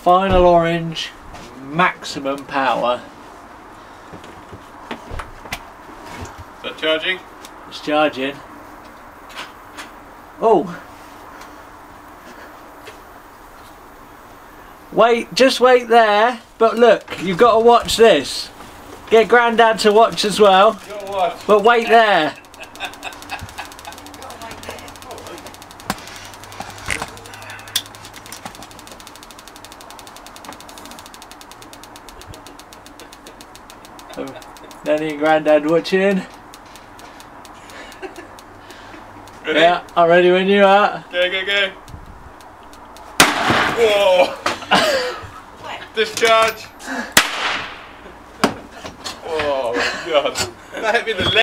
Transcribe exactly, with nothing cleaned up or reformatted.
Final orange, maximum power. Is that charging? It's charging. Oh! Wait, just wait there. But look, you've got to watch this. Get Granddad to watch as well. You gotta watch. But wait there. Oh, Nanny and Granddad watching. Ready? Yeah, I'm ready when you are. Go, go, go. Whoa! Discharge. Oh my god. That hit me in the leg.